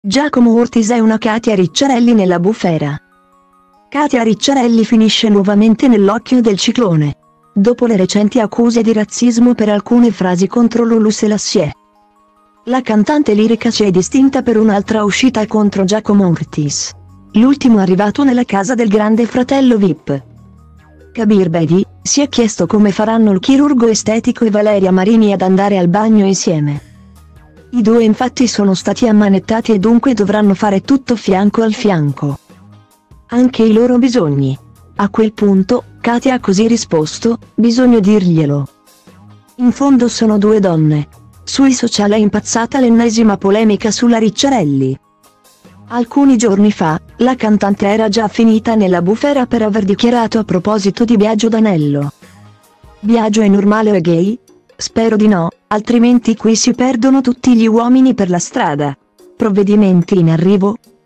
Giacomo Ortis e una Katia Ricciarelli nella bufera. Katia Ricciarelli finisce nuovamente nell'occhio del ciclone. Dopo le recenti accuse di razzismo per alcune frasi contro Lulu Selassie. La cantante lirica si è distinta per un'altra uscita contro Giacomo Ortis. L'ultimo arrivato nella casa del grande fratello VIP. Kabir Bedi, si è chiesto come faranno il chirurgo estetico e Valeria Marini ad andare al bagno insieme. I due infatti sono stati ammanettati e dunque dovranno fare tutto fianco al fianco. Anche i loro bisogni. A quel punto, Katia ha così risposto: bisogno dirglielo. In fondo sono due donne. Sui social è impazzata l'ennesima polemica sulla Ricciarelli. Alcuni giorni fa, la cantante era già finita nella bufera per aver dichiarato a proposito di Biagio D'Anello: Biagio è normale o è gay? Spero di no, altrimenti qui si perdono tutti gli uomini per la strada. Provvedimenti in arrivo?